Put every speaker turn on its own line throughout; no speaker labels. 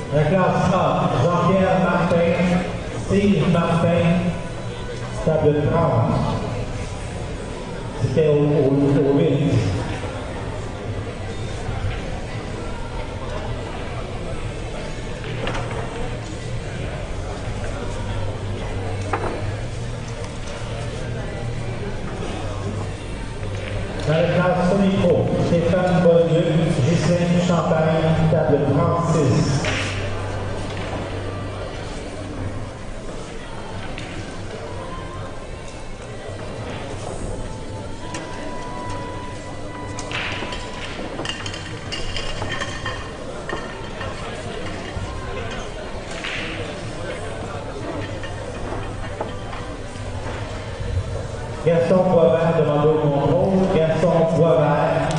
La classe A, Jean-Pierre Martin, Steve Martin, table 30. C'était au 8. Dans la classe semi-pro, Stéphane Bonduc, Ghislaine Champagne, table 36. Gaston Boisvert demande au contrôle. Gaston Boisvert.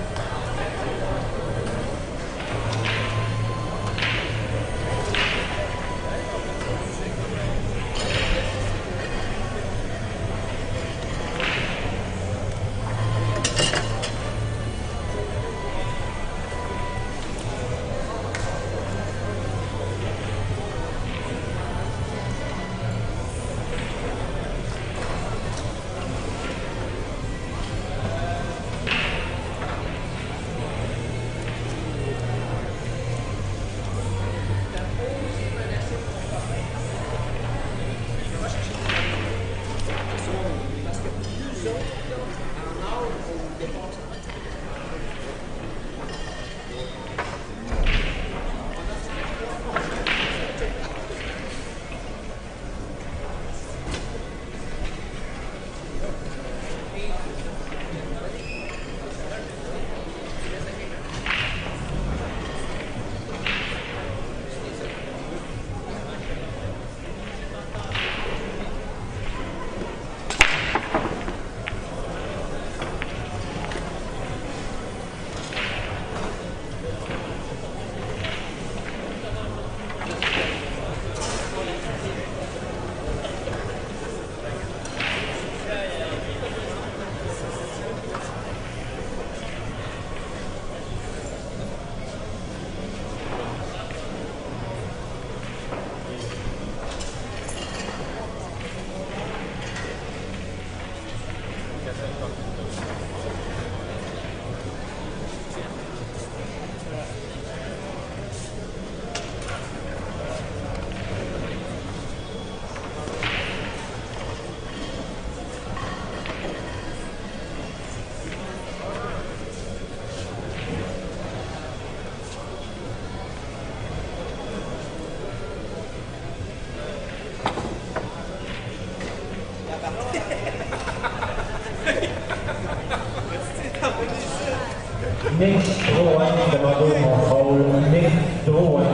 Nick Drouin demande au contrôle. Nick Drouin.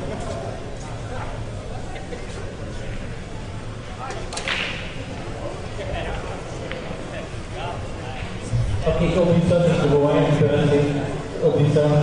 Ok, oublie ça, Nick Drouin, tu peux rester. Oublie ça.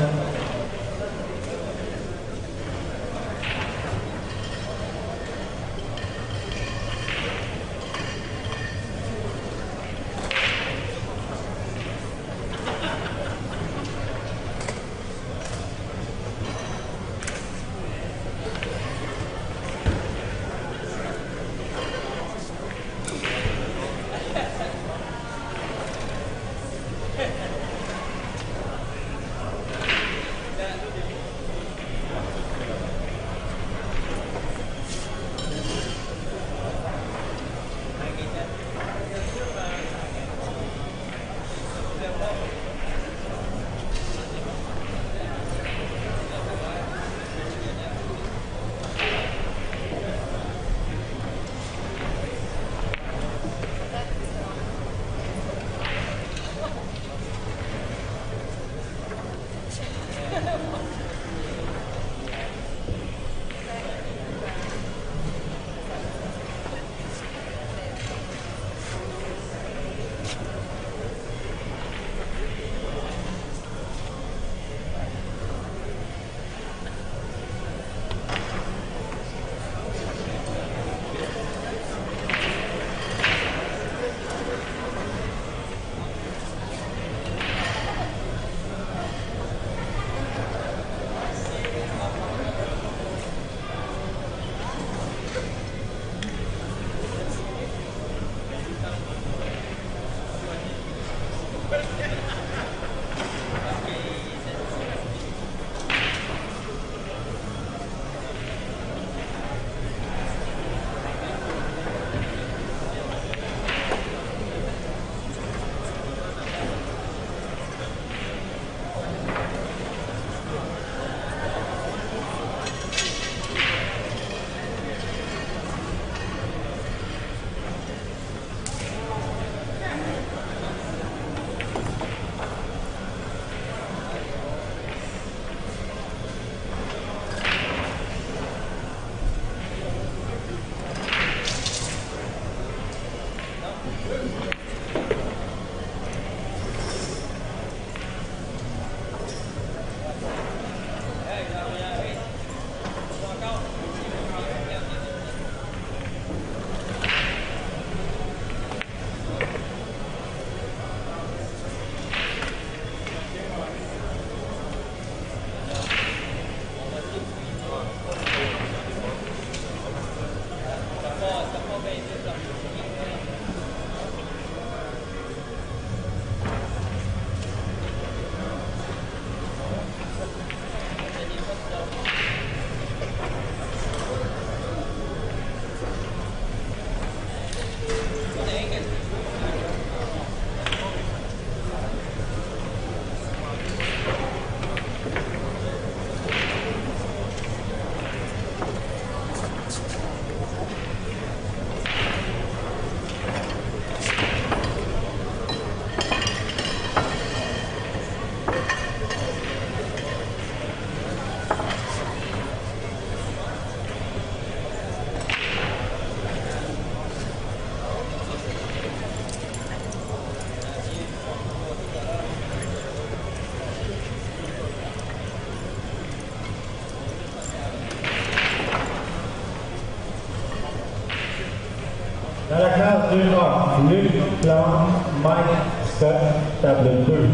Dans la classe 2A, Luc Plante, Mike Scott, table 2.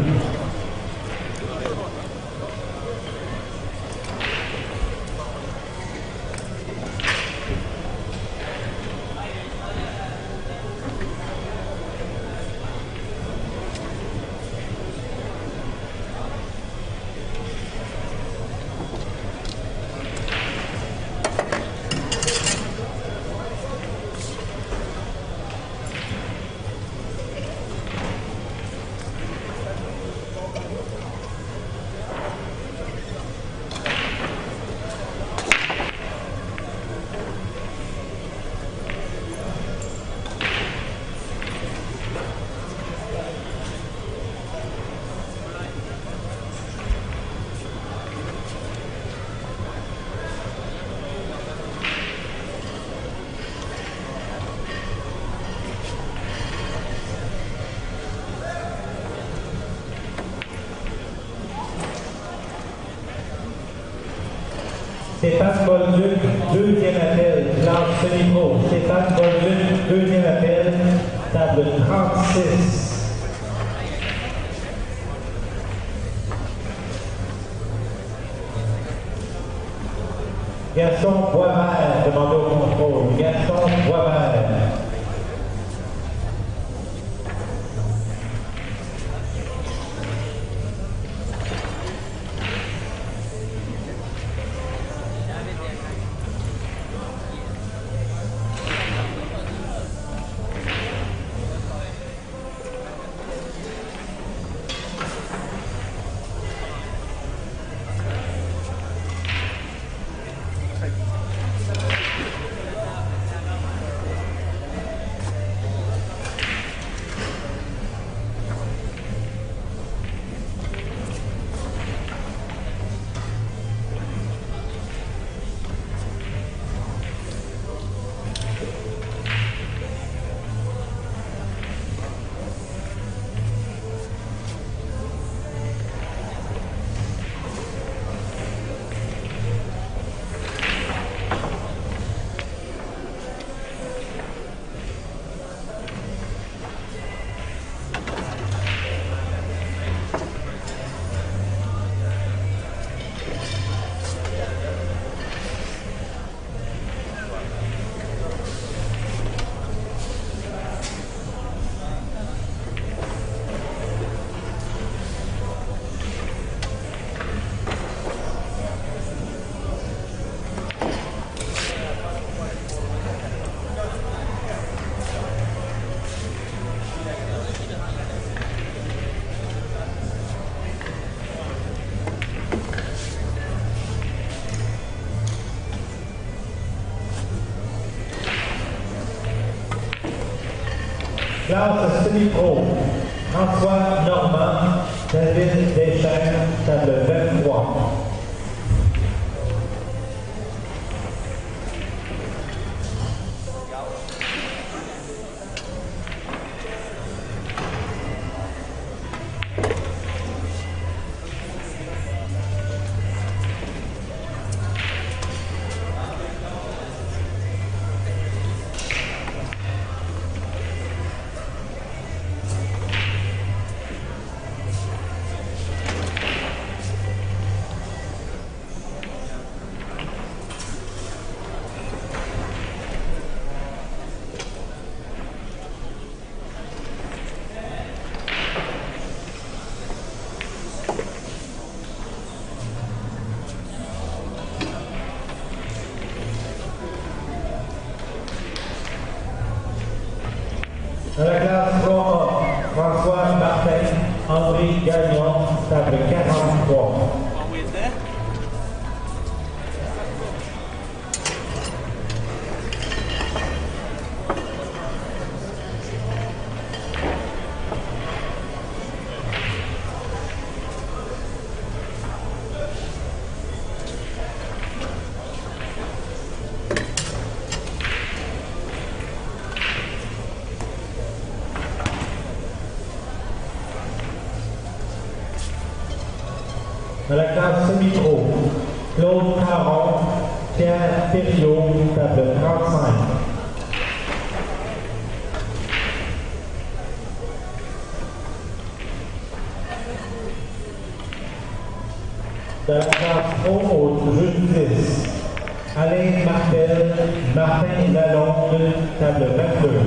Stéphane Bolduc, deuxième appel, classe semi-pro. Stéphane Bolduc, deuxième appel, table 36. Gaston Boisvert, demandé au contrôle. Gaston Boisvert. Classe semi-pro, François Normand, David Deschênes, table 23. Dans la classe 3A, François Martin, André Gagnon, table 43. Dans la classe semi-pro, Claude Caron, Pierre Thériault, table 35. Dans la classe pro au jeu de 10, Alain Martel, Martin Lalonde, table 22.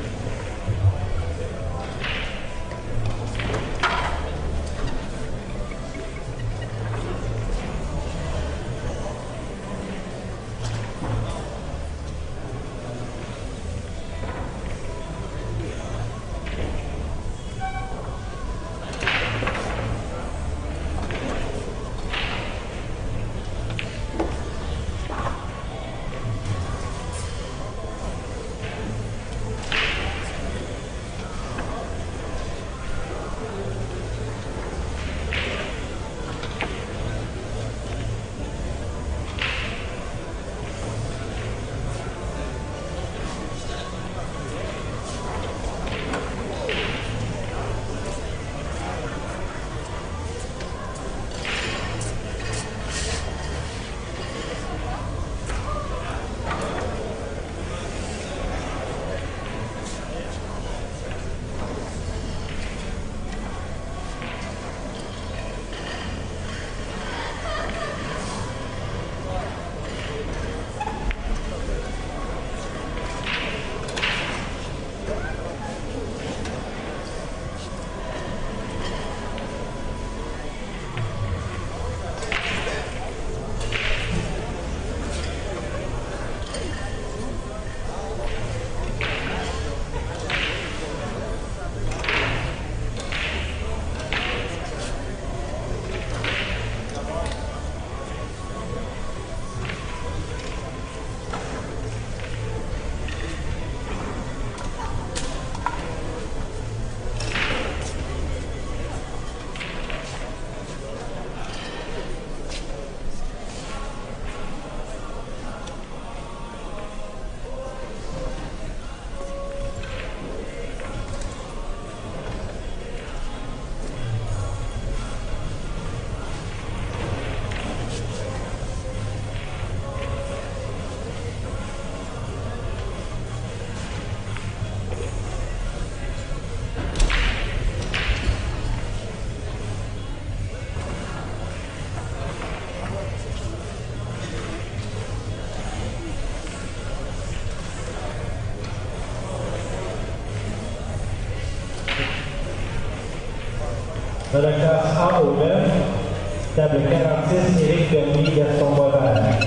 Dans la classe A au 9, table 46, Éric Denis, Gaston Boisvert.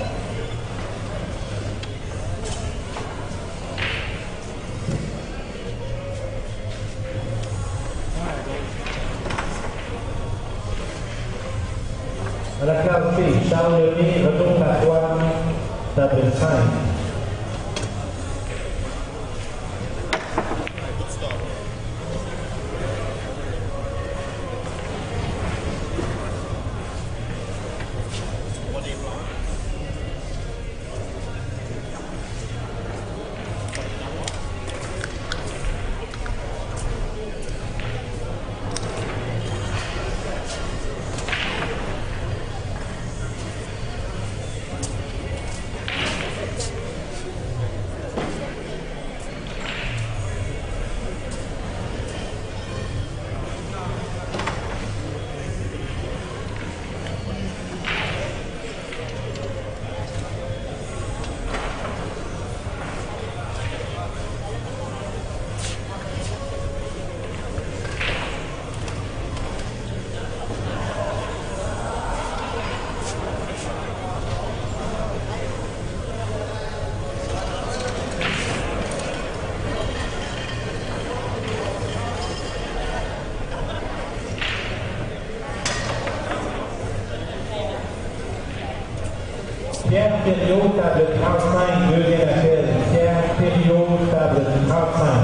Dans la classe B, Charles Lemay, retourne à toi, table 5. Pierre Thériault, table 35, deuxième appel. Pierre Thériault, table 35.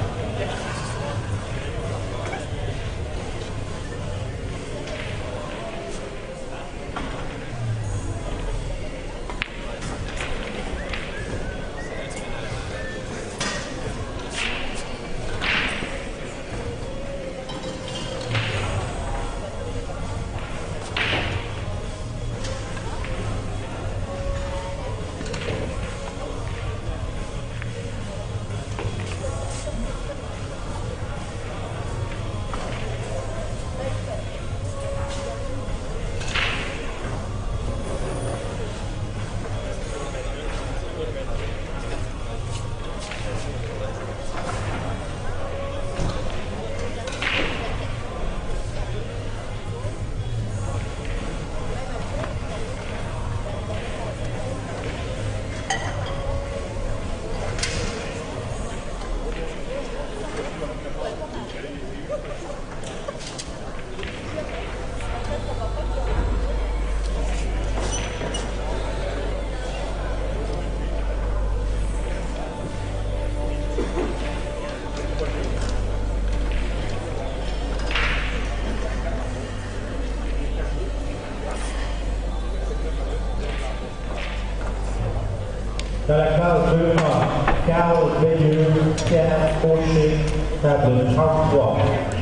Dans la case 2A, Carl Veilleux, Pierre Fauché, table 33.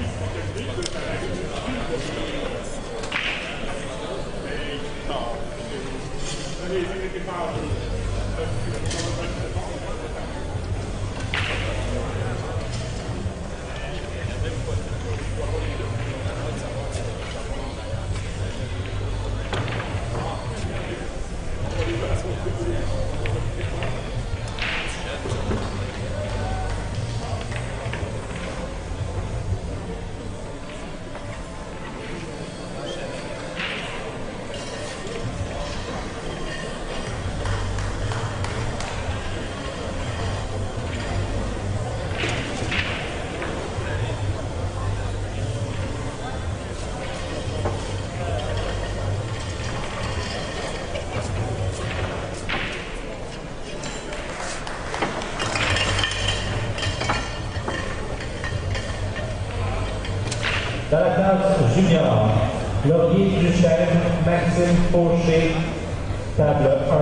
Dans la classe junior, Laurier Duchesne, Maxime Fauché, table 1.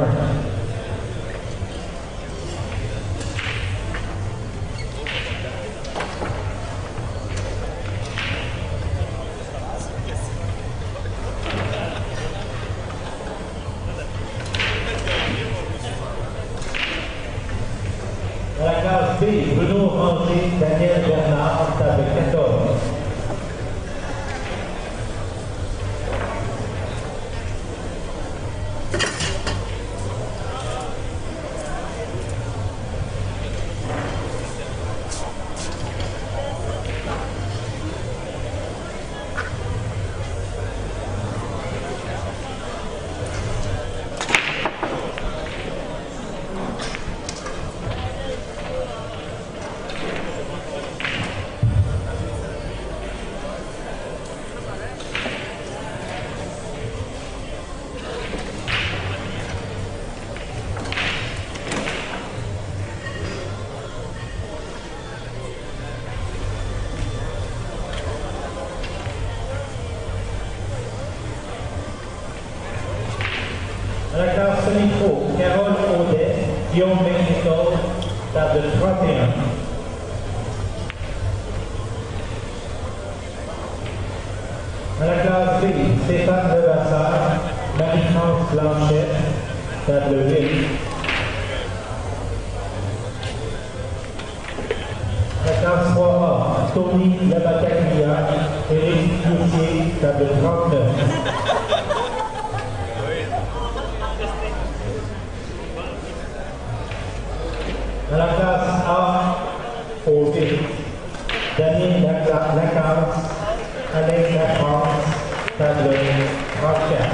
Dans la classe B, Bruno Ranger, Daniel Bernard, table 14. Dans la classe semi-pro, Carole Audet, Guillaume McNichol, table 31. Dans la classe B, Stéphane Levasseur, Marie-France Blanchet, table 8. La classe 3A, Tony Labataclia, Éric Cloutier, table 39. Dans la classe A, OD, Daniel Lacasse, Alex Lafrance, table 34.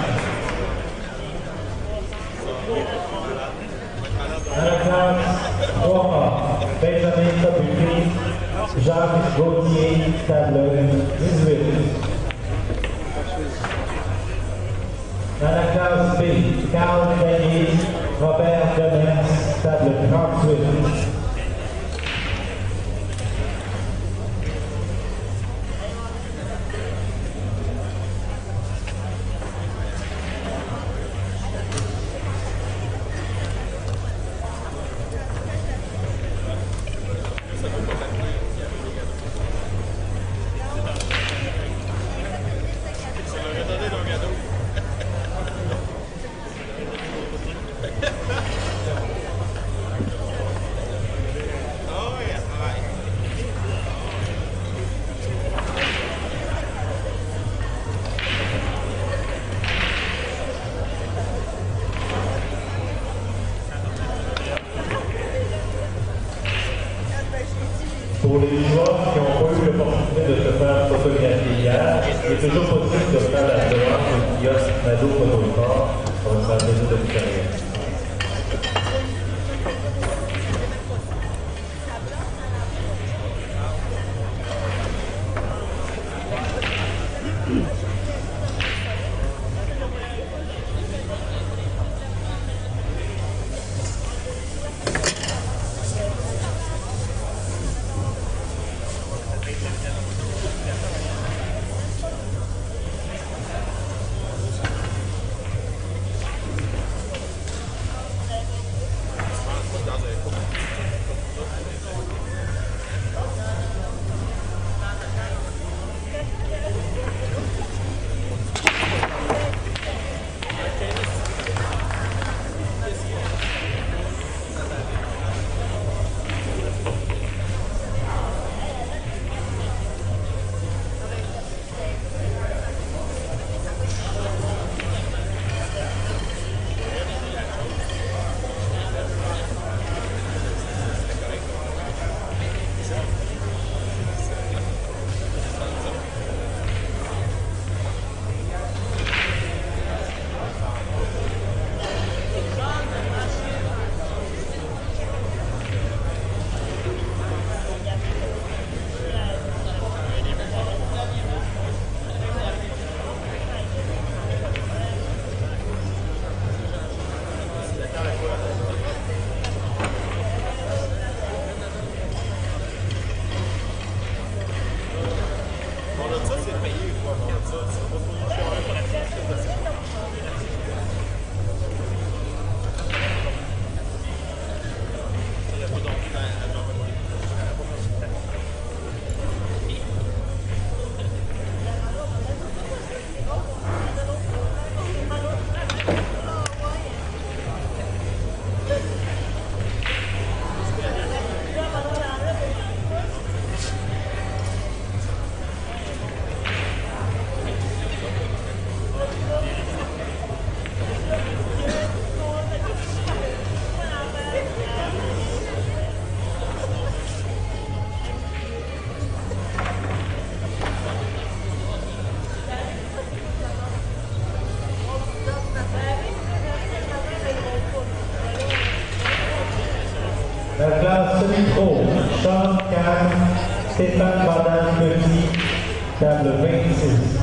Dans la classe 3A, Benjamin Cabuti, Jacques Gauthier, table 18. Dans la classe B, Carl Denis, Robert Demers, table 38. Pour les joueurs qui n'ont pas eu l'opportunité de se faire photographier hier, il est toujours possible de faire la demande au kiosque Mado Photocor. Ça va faire plaisir de vous faire. La classe semi-pro, Sean Kahn, Stéphane Badin-Petit, table 26.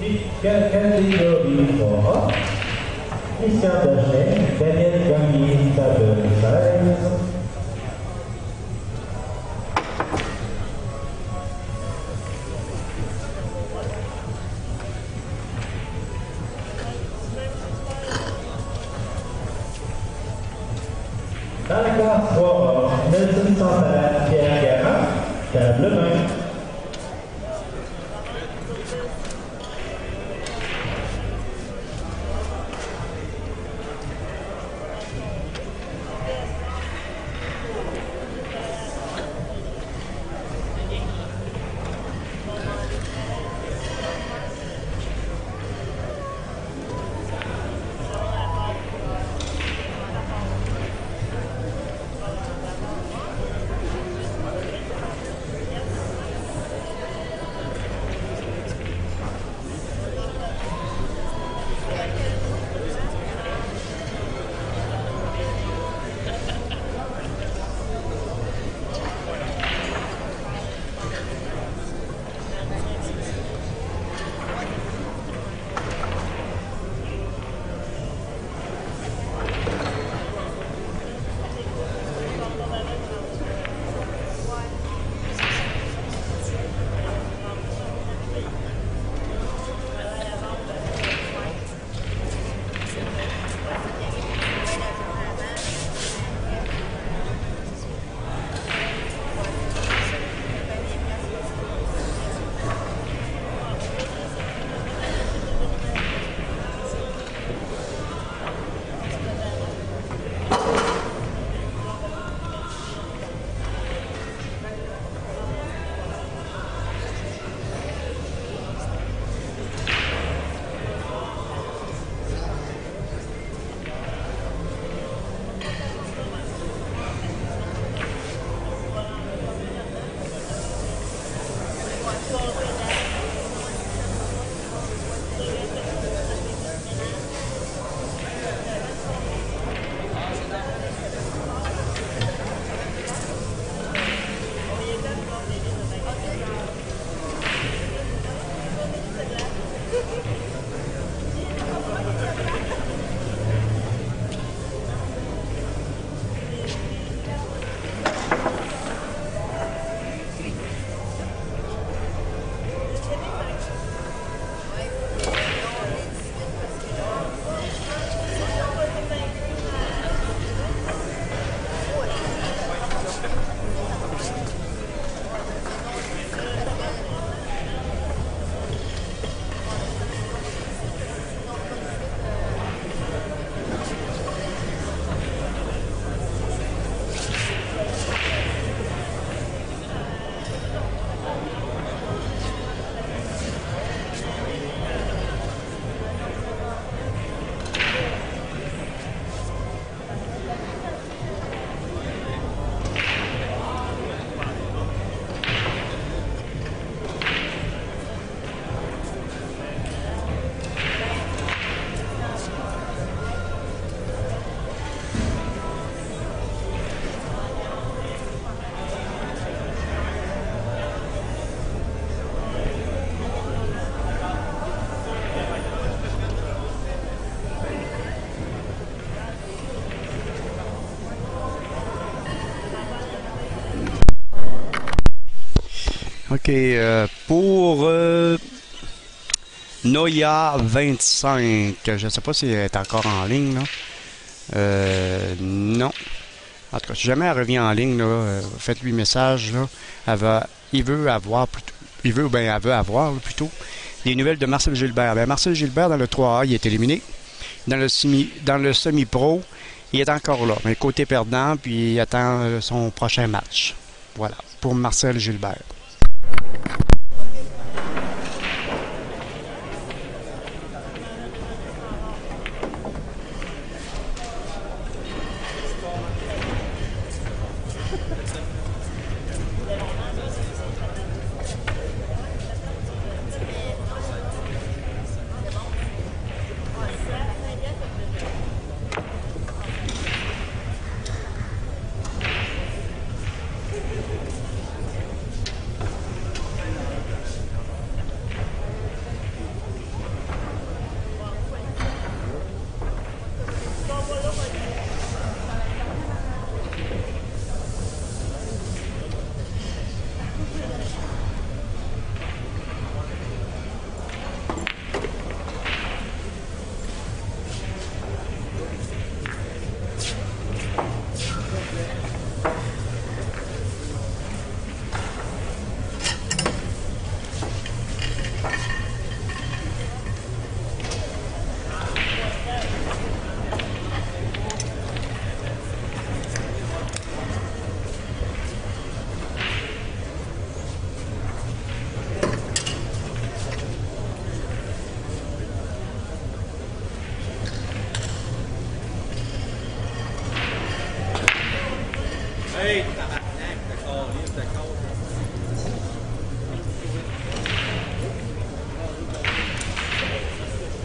Catégorie 3. Christian Berger, Daniel Gagné, table 16. Dans la classe 3A, Nelson Santana, Pierre Garand, table 20.
OK. Pour Noya 25, je ne sais pas si elle est encore en ligne, là. Non. En tout cas, si jamais elle revient en ligne, là, faites-lui message. Là. Il veut avoir plutôt des nouvelles de Marcel Gilbert. Ben, Marcel Gilbert, dans le 3A, il est éliminé. Dans le semi-pro, il est encore là. Mais côté perdant, puis il attend son prochain match. Voilà, pour Marcel Gilbert.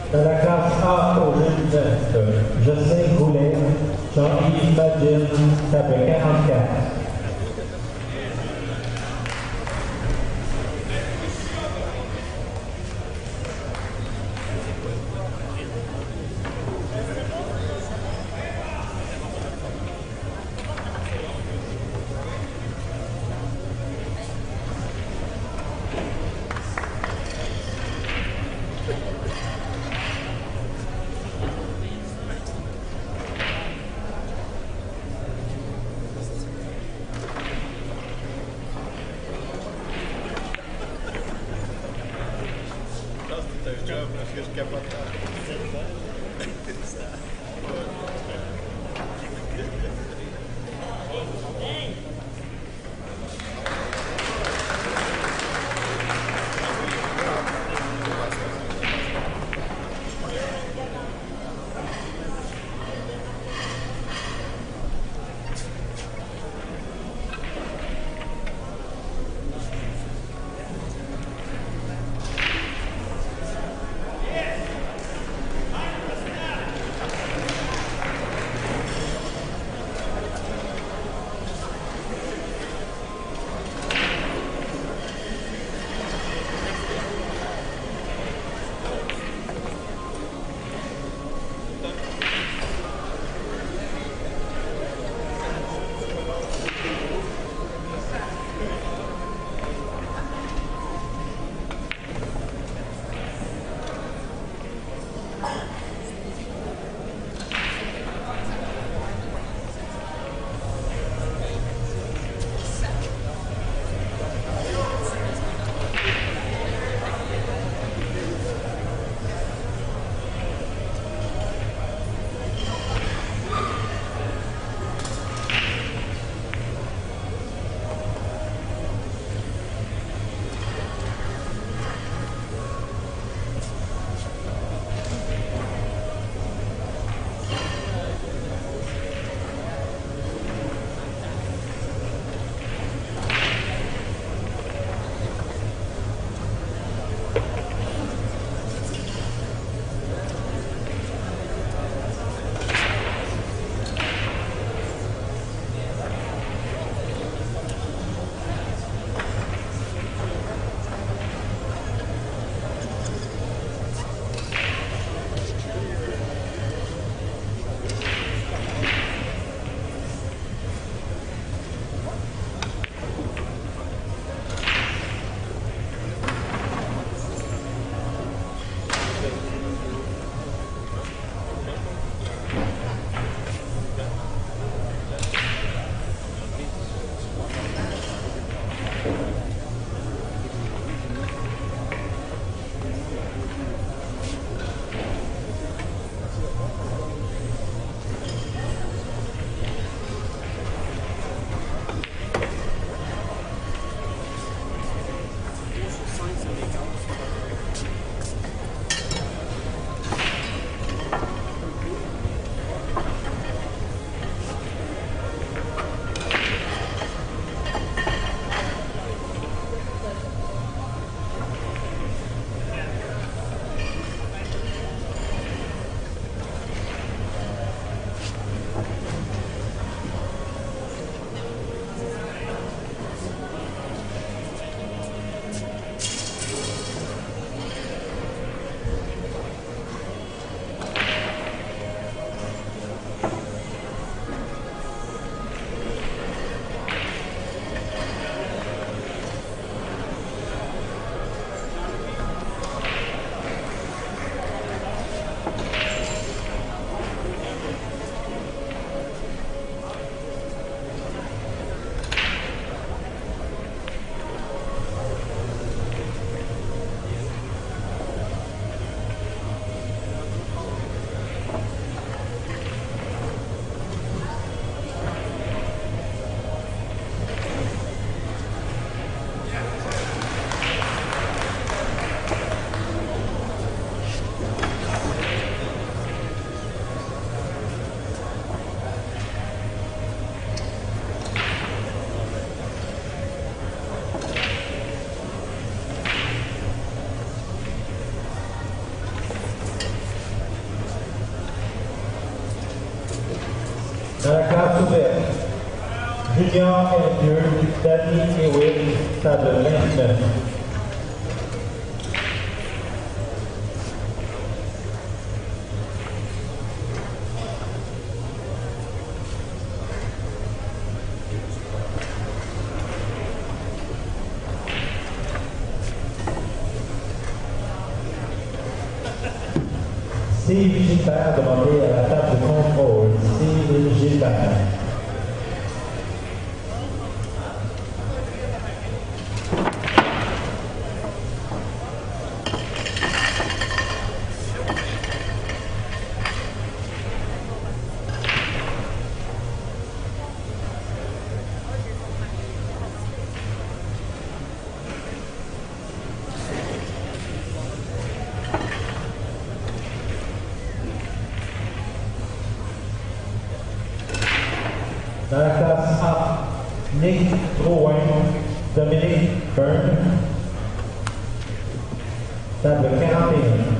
Dans la classe A au gymnase, Jocelyne Goulet, Jean-Yves Madine, table 44. Classe ouverte. Junior R2, Danny Hewitt, table 29. Steve Gilbert demandé à la table de contrôle. Steve Gilbert. Dans la classe A, Nick Drouin, Dominique Byrne, table 41.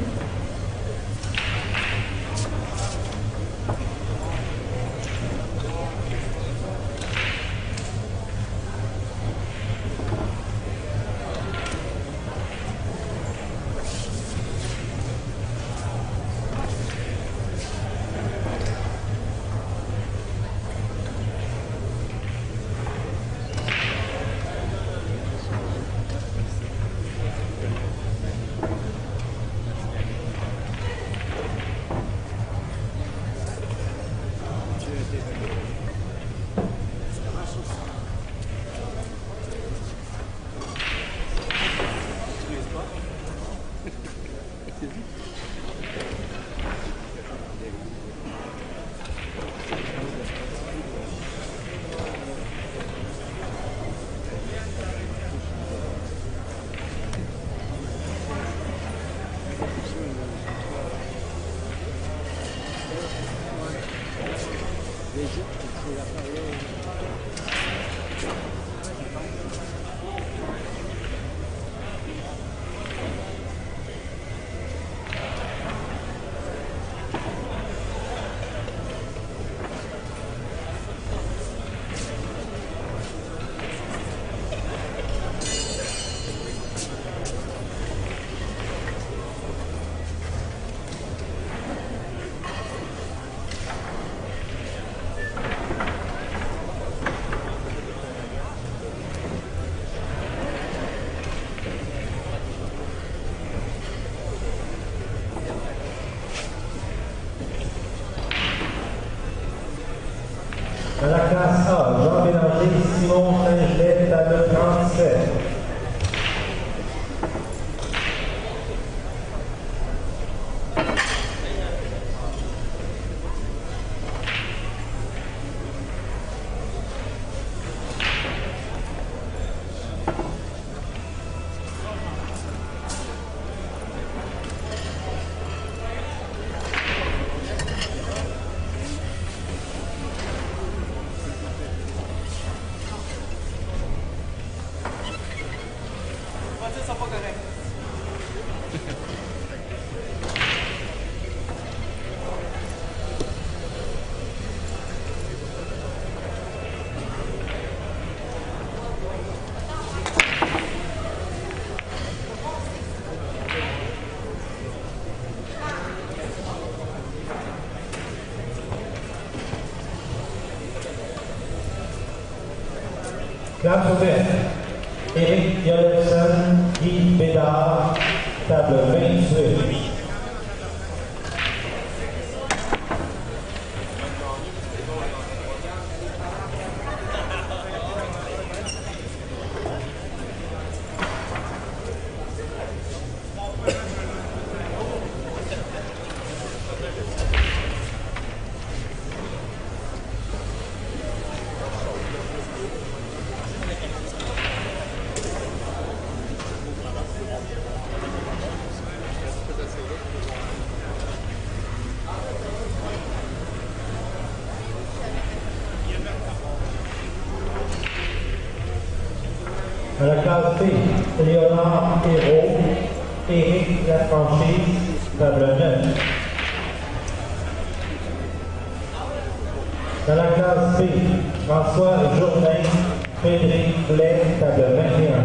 Dans la classe A, Jean Bélanger, Simon Saint-Gelais, table 37. Classe ouverte. Éric Yolefson, Guy Bédard, table 28. À la classe B, Léonard Hérault, Éric Lafranchise, table 9. Dans la classe B, François Jourdain, Frédéric Blais, table 21.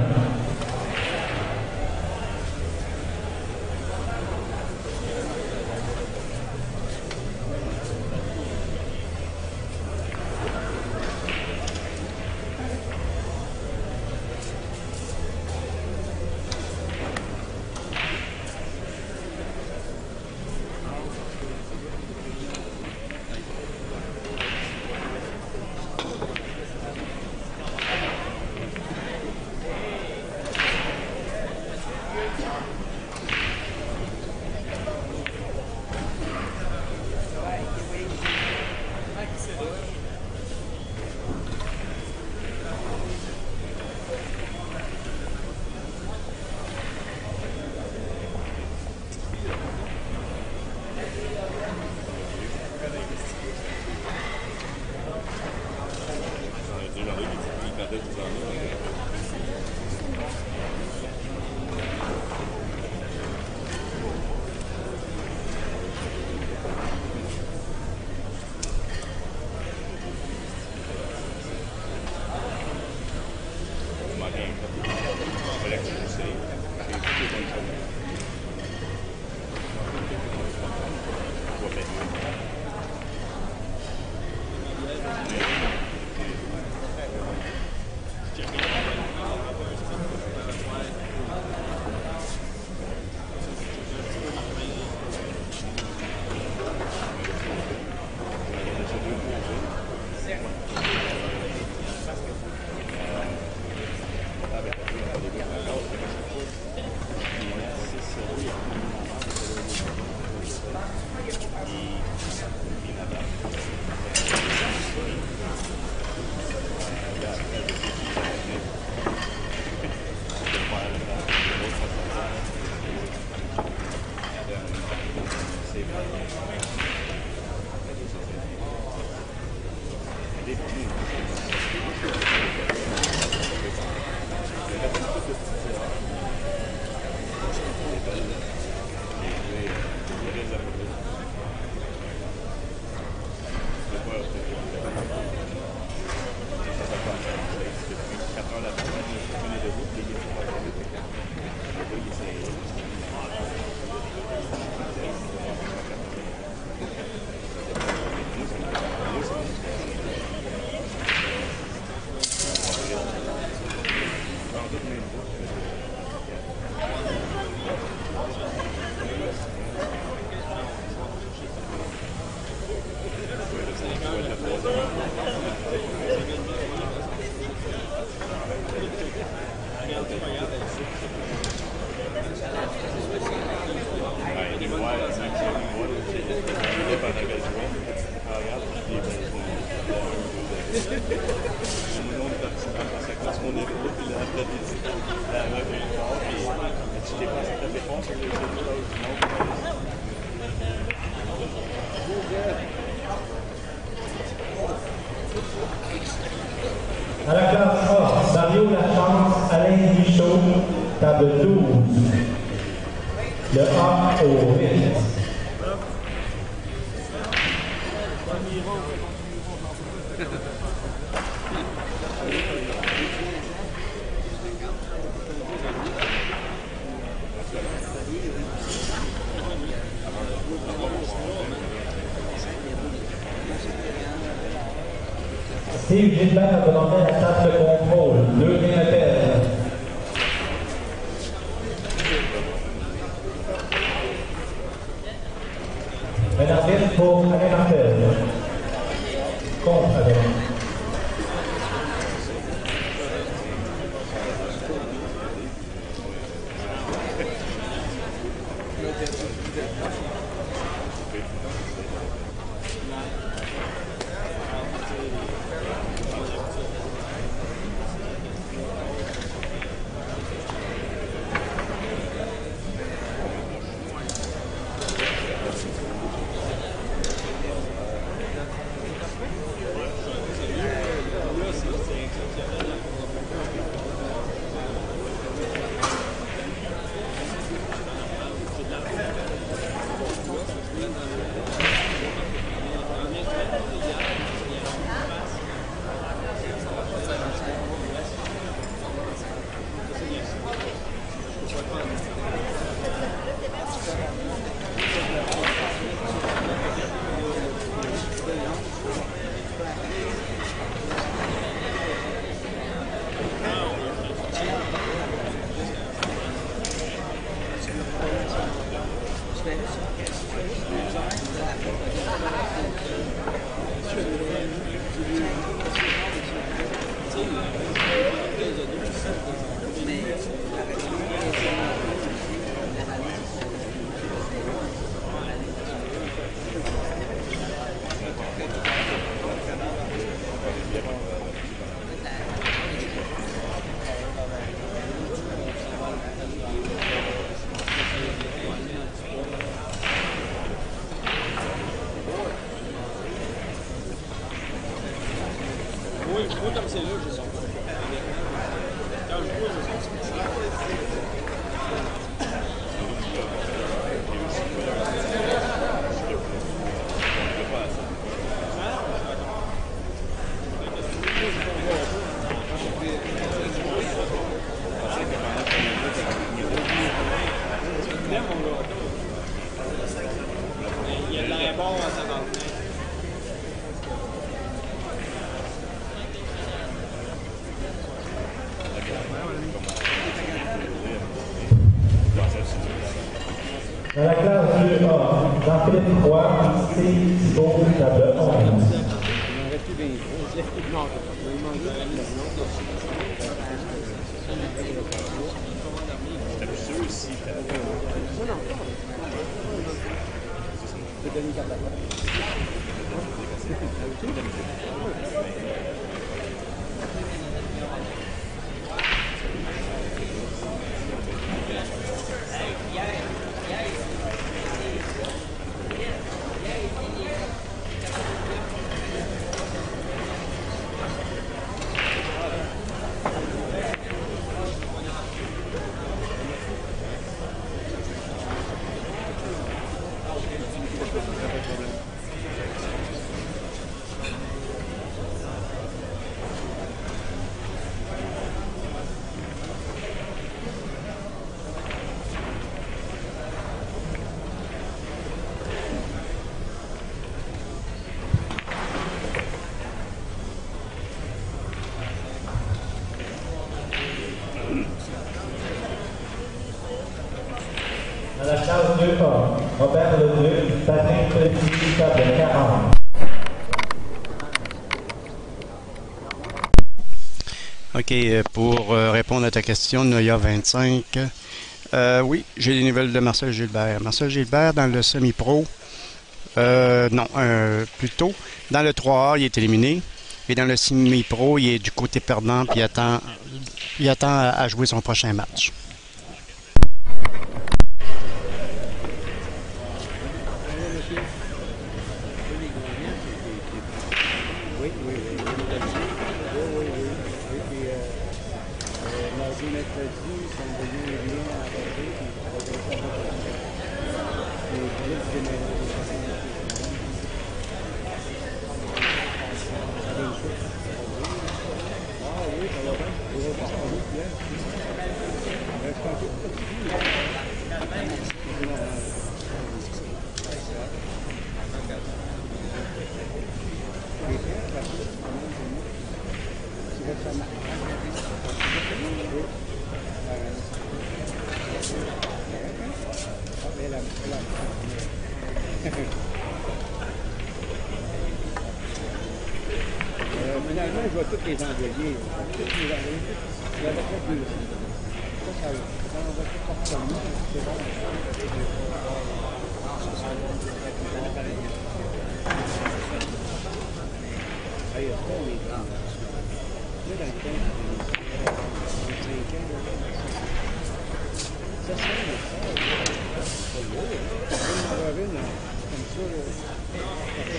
À la classe A, Mario Lachance, Alain Michaud, table 12. Le A au 8. Steve Gilbert a demandé la table de contrôle. Deuxième appel. Un arbitre pour Alain Martel. Contre Alain. Dans la classe 2A, Jean-Philippe Roy, C. Thibault, table 11. Dans la classe 2A, Robert Leduc, Patrick Petit, table 40.
OK, pour répondre à ta question, Noya 25, oui, j'ai des nouvelles de Marcel Gilbert. Marcel Gilbert, dans le semi-pro, non, plutôt, dans le 3A, il est éliminé. Et dans le semi-pro, il est du côté perdant, puis il attend à jouer son prochain match.
Finalement, je vais tous les envoyer. Il y avait pas deux. Ça va tout partir comme c'est bon. Ah, il y a pas les grands. Là, dans le temps, 25 ans, ça c'est le sort. C'est beau, là. Je vais en avoir une comme ça, là.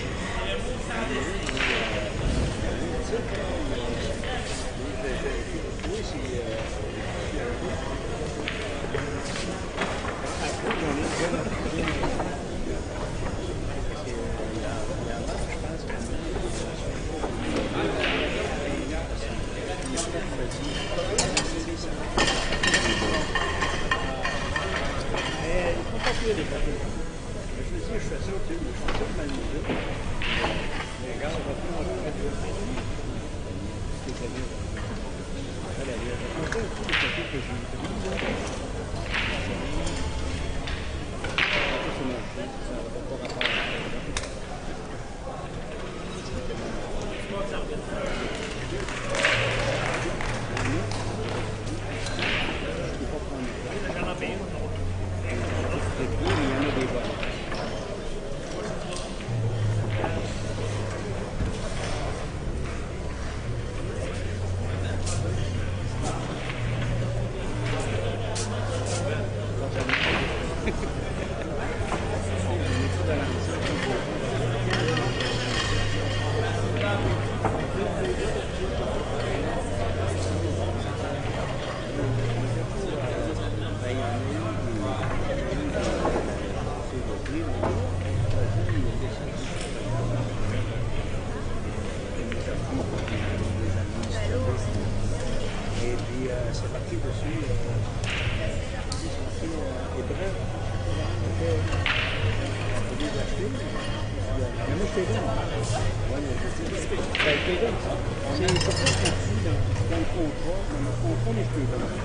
Tatum. Ouais, mais je sais. Tatum, c'est ça qu'on dit dans le contrat, mais je peux pas.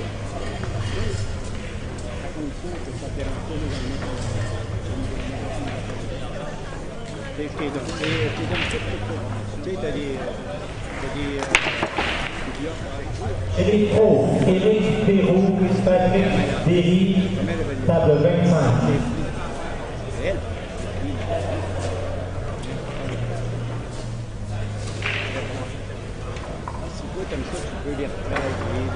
À condition que ça ne dérange pas les amis. C'est Tatum. C'est dans le titre. Tu sais, t'as des
Éric Pro, Éric Pérou, Patrick Derry, table 25.
elle. C'est quoi comme ça, tu peux les retravailler.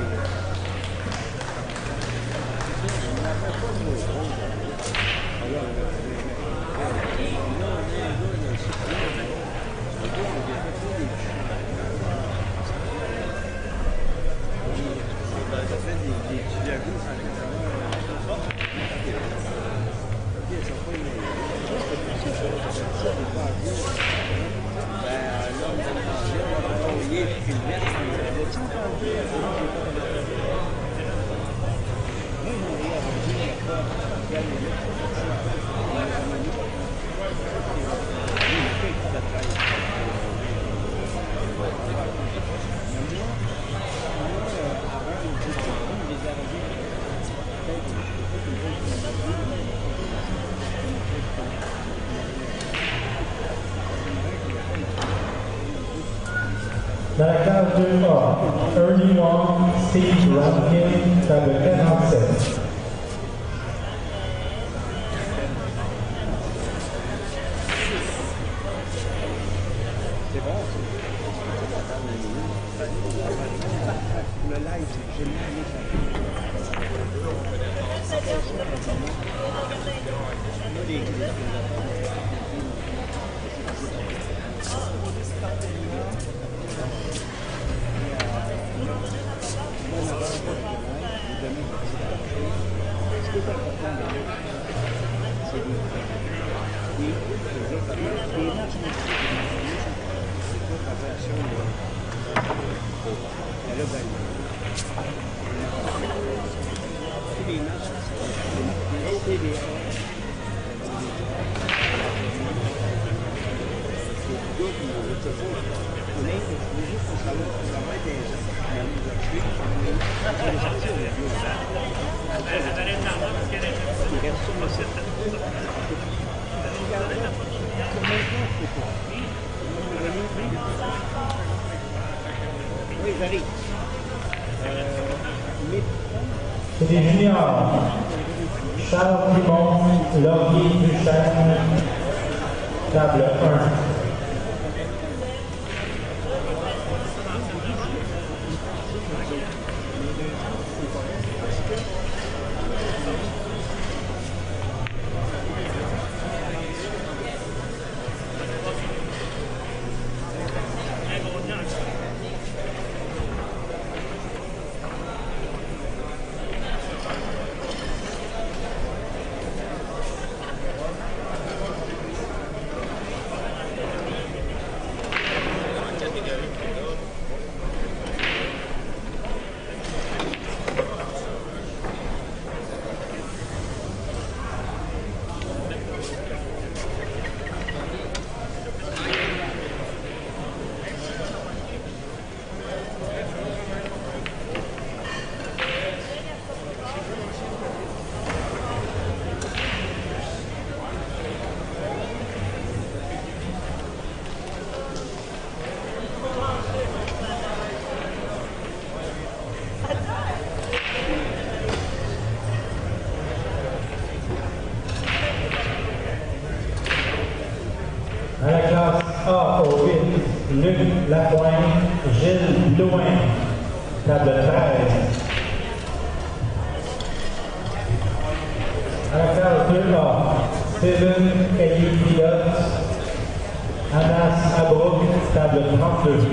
Dans la case 2A, Ernie Wong, Steve Rapkin, table 47.
C'est bon, le live, c'est
C'est des juniors. Charles Dumont, Laurier Duchesne, table 1. À la classe A au 8, Luc Lapointe, Gilles Louin, table 13. À la classe 2A, Steven Kelly-Pilote, Anas Abrouk, table 32.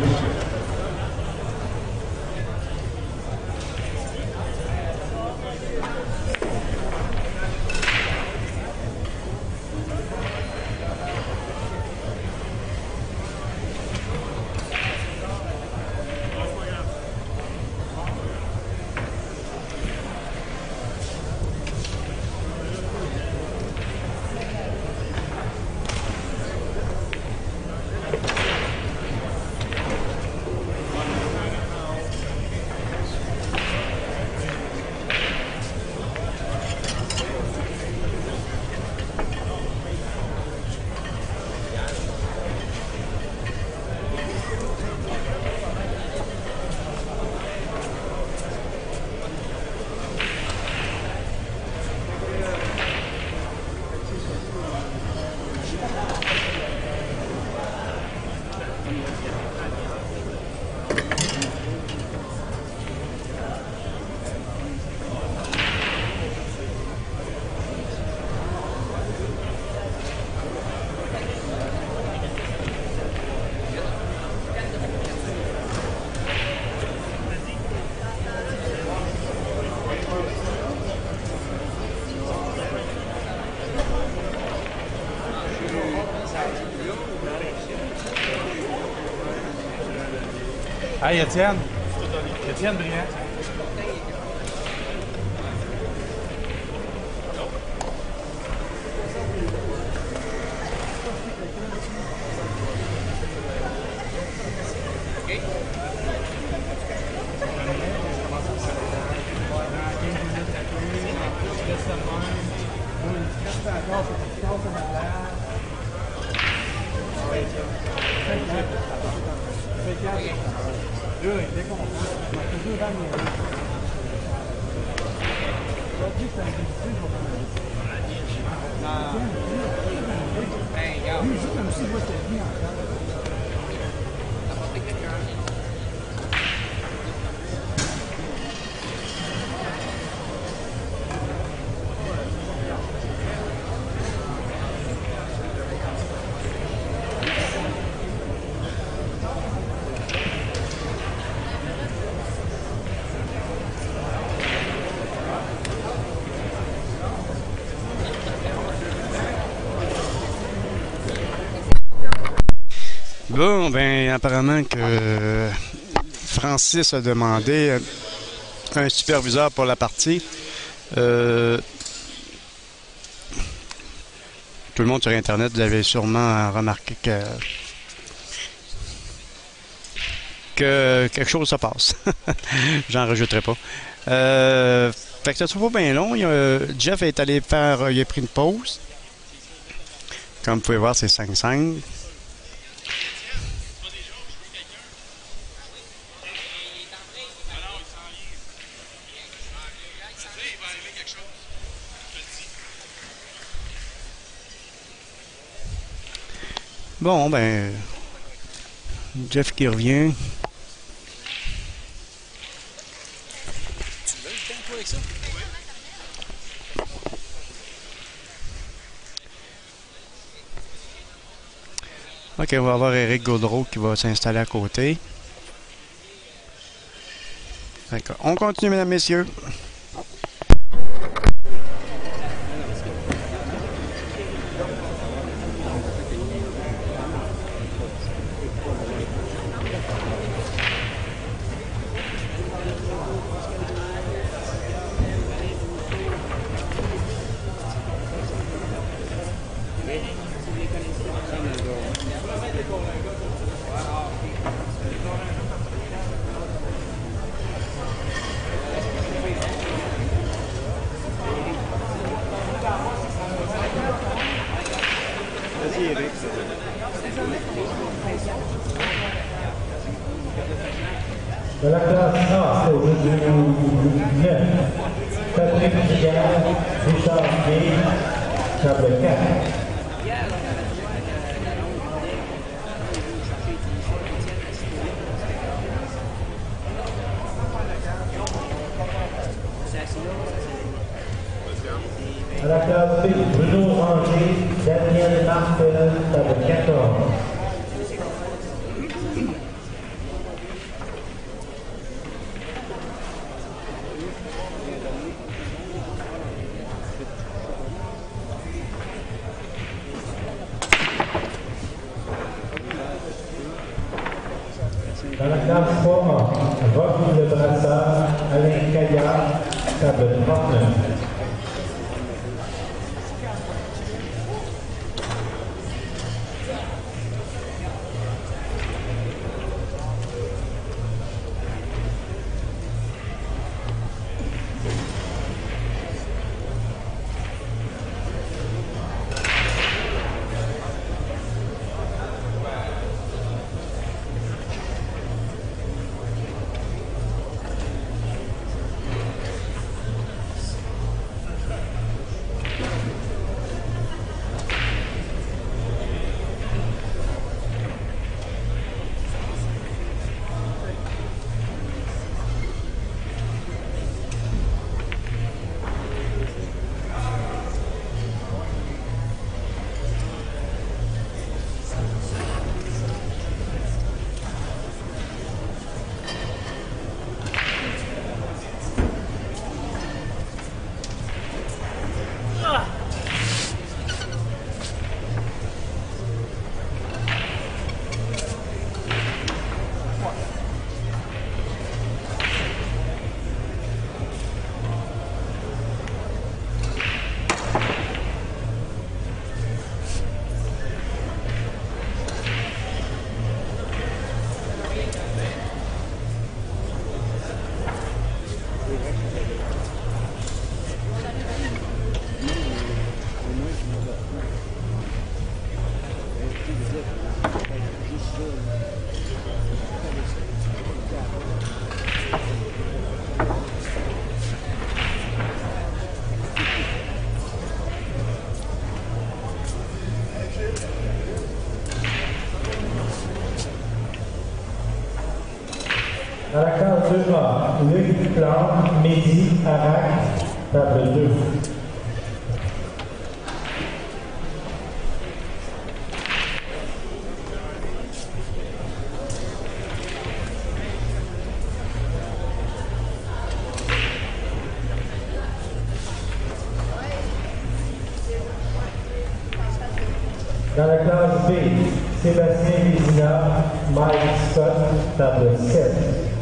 Hey, Étienne. Étienne Briand.
Bon, ben, apparemment que Francis a demandé un superviseur pour la partie. Tout le monde sur Internet, vous avez sûrement remarqué que quelque chose se passe. J'en rajouterai pas. Fait que ça se trouve pas bien long. Jeff est allé faire... il a pris une pause. Comme vous pouvez voir, c'est 5-5. Bon, ben, Jeff qui revient. Ok, on va avoir Éric Gaudreau qui va s'installer à côté. D'accord. On continue, mesdames, messieurs.
De la classe A, c'est au numéro 9. Patrick Gigard, Richard Gay, table 4. À la classe B, Bruno Ranger, Daniel Martel, table 14. Dans la classe 3A, Rob Le Brassard, Alain Caillard, table 39. Luc Plante, Mehdi Arac, table 2. Dans la classe B, Sébastien Vézina, Mike Scott, table 7.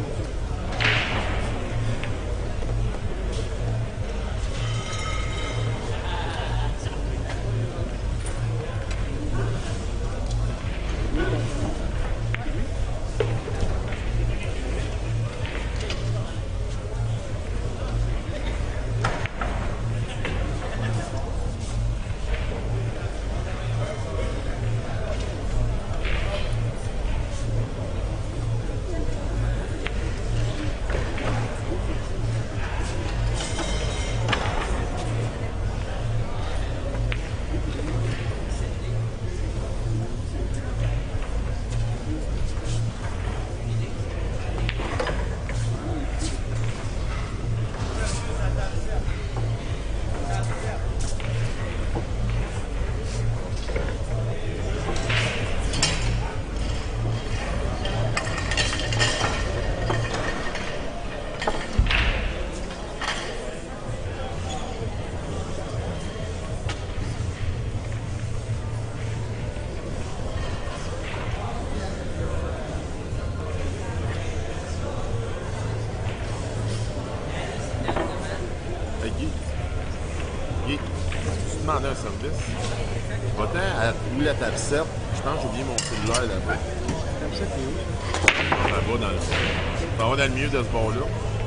Guy, tu demandes un service? Va-t'en à où la table 7. Je pense que j'ai oublié mon cellulaire là-bas.
Comme ça, t'es où?
Là-bas, dans le fond. Ça va dans le milieu de ce bord-là.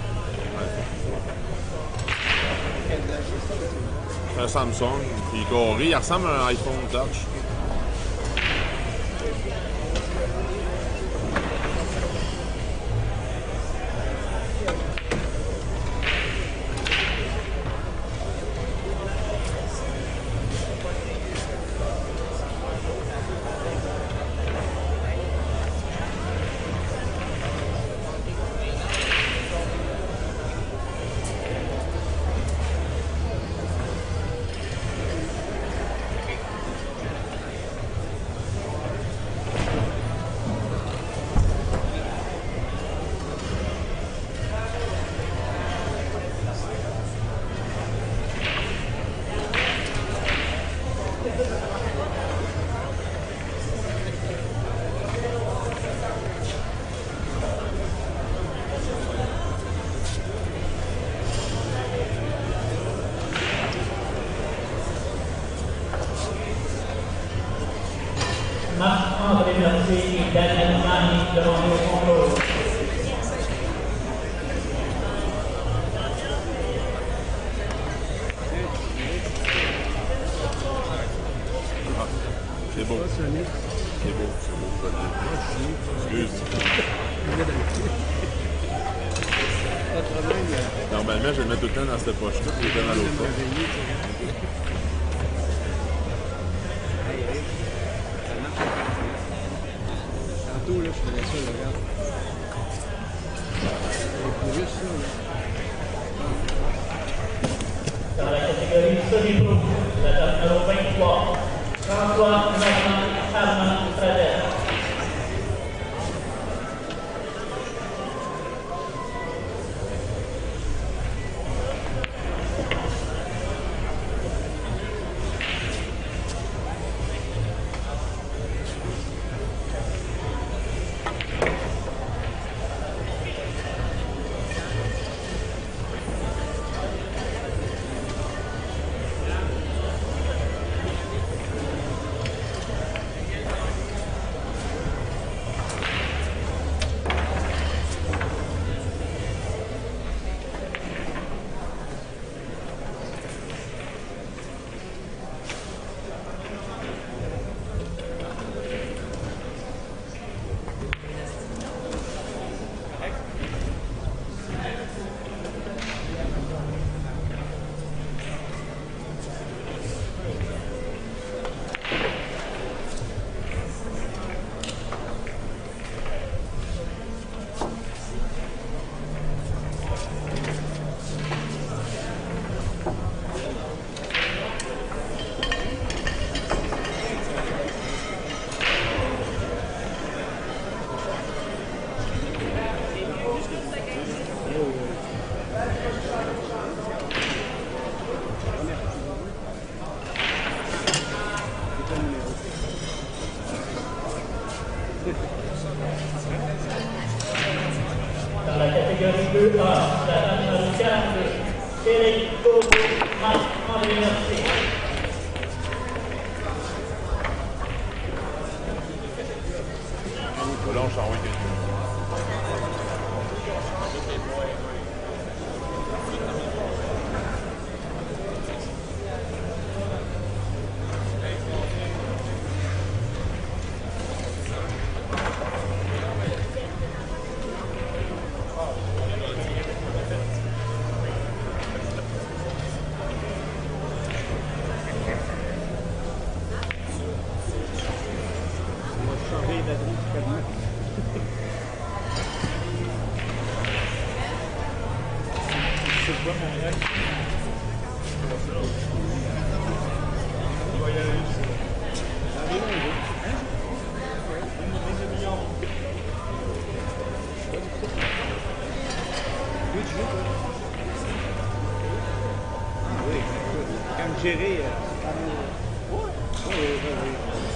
C'est un Samsung. Puis carré, il ressemble à un iPhone Touch.
Marc-André Mercier et Daniel Mani demandés au contrôle.
C'est beau. C'est beau, c'est beau. Excuse.
Pas de problème.
Normalement, je vais le mettre tout le temps dans cette poche-là, puis il est dans l'autre poche.
Tantôt, là, je faisais ça, là, regarde. C'est juste ça, là.
Dans la catégorie semi-pro, la table numéro 23, François Armand Fradet.
suggérer. Oui, oui, oui.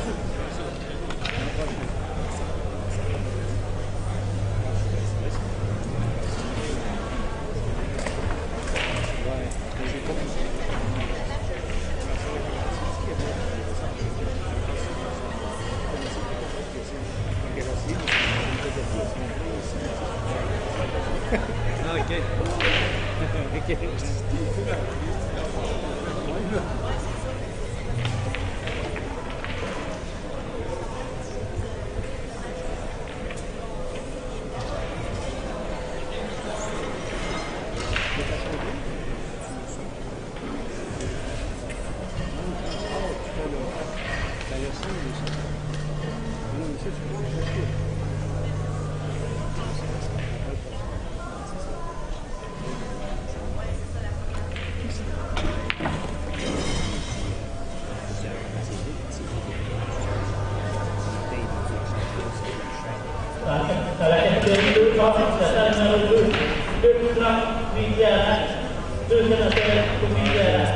Dans la catégorie 2, la salle numéro 2, 2 francs, Louisiana, 2 sénateurs pour Louisiana.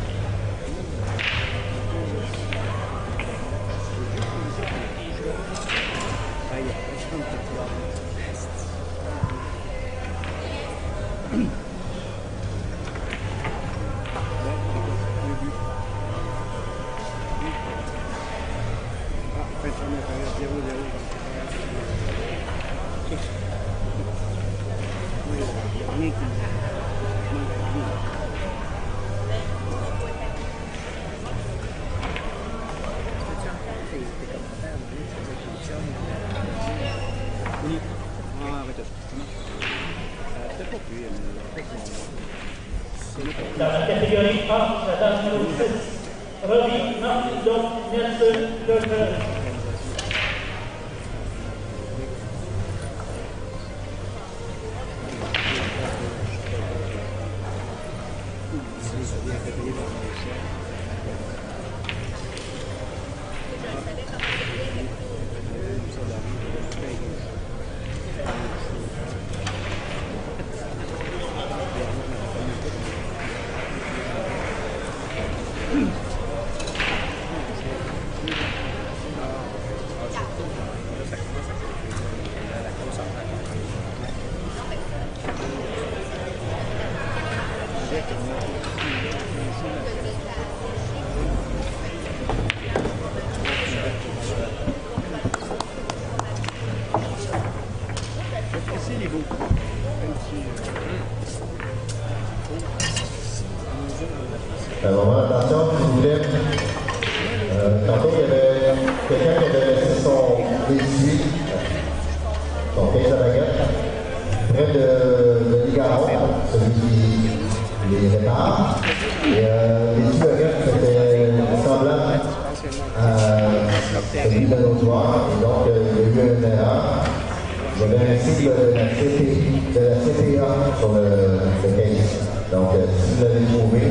Dans la catégorie 1, la dame numéro 6, Robbie Martindon Nelson Locher.
Alors, attention, s'il vous plaît. Tantôt, il y avait quelqu'un qui avait laissé son essuie, son caisse à baguette, près de Ligaron, celui qui les répare. Et l'essuie baguette, c'était semblable à celui de nos joueurs. Et donc, il y a eu une erreur. Il y avait un sigle de la CPA sur le caisse. Donc, si vous l'avez trouvé,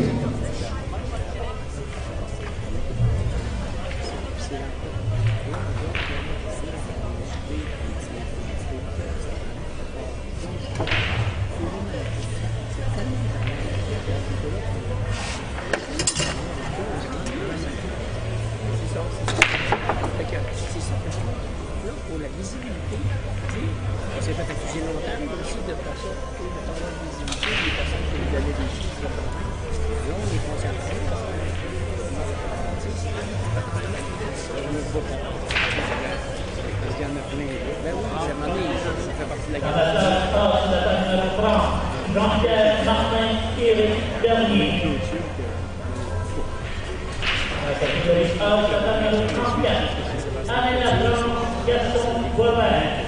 pour la visibilité, on s'est fait accuser longtemps aussi de personnes qui ont la visibilité, des personnes qui nous donnaient des chiffres. Là, on est concentré. On ne voit pas. Parce qu'il y en a plein. Ben oui, à un moment donné, ça fait partie de la
Dans Jean-Pierre Martin Éric Bernier. Dans la catégorie 1, la numéro 34. Alain Lafrance, Gaston Boisvert.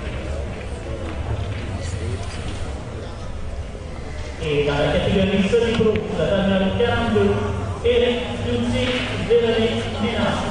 Et dans la catégorie semi-pro, la numéro 42, Éric Douty, Véronique Ménard.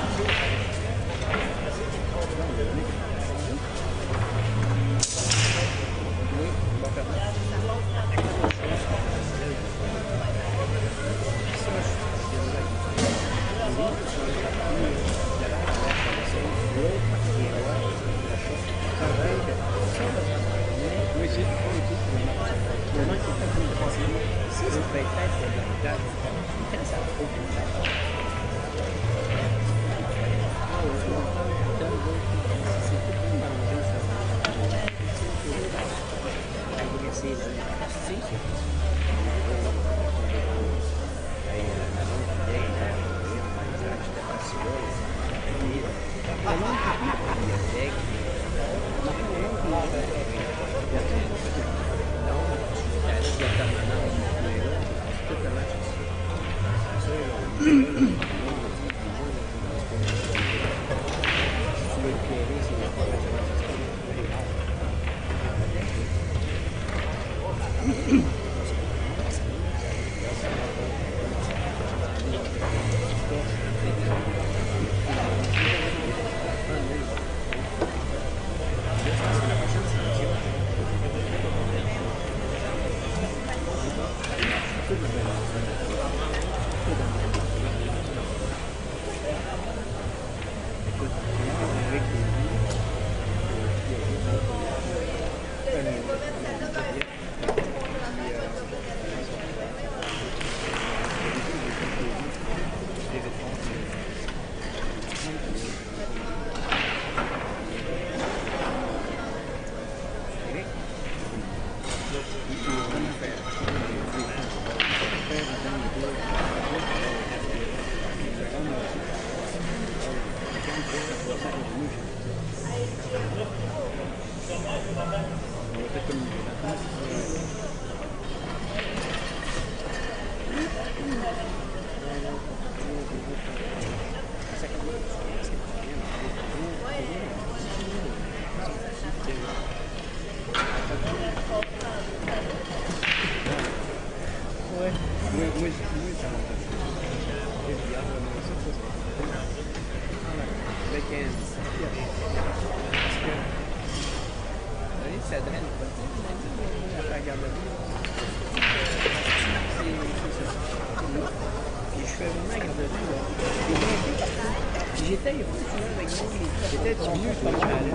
J'étais avec moi, j'étais mieux comme challenge.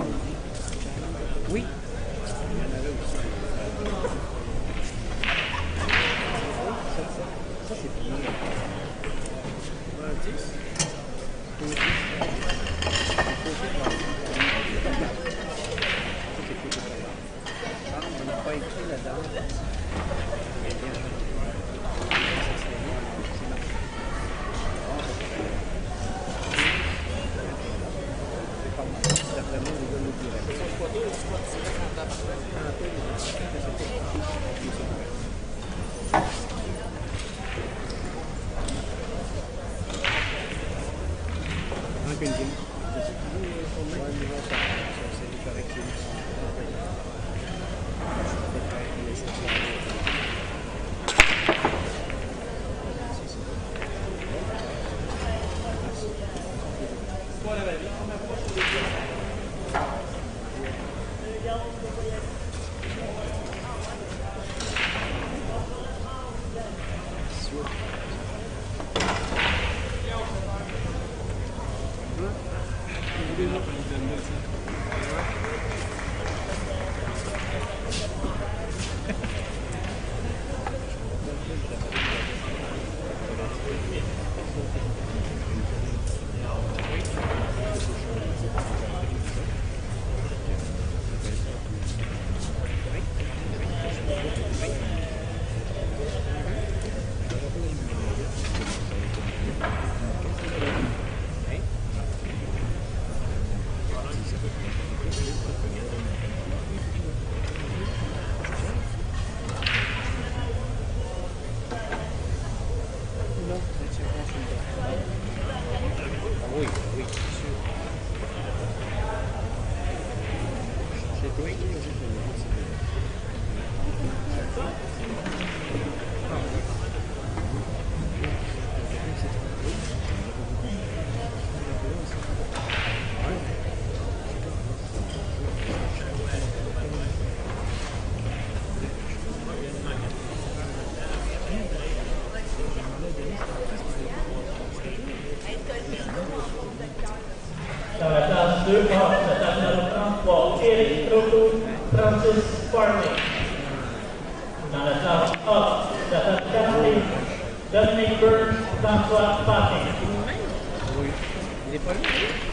Oui. Il y en avait aussi. Ça c'est bien. 10. On n'a pas écrit là-dedans.
Dans la classe 2A, la table numéro 33, Eric Proto, Francis Farley. Dans la classe A, la table 4, Dominic Burns, François Paquin.
Oui. Il n'est pas là.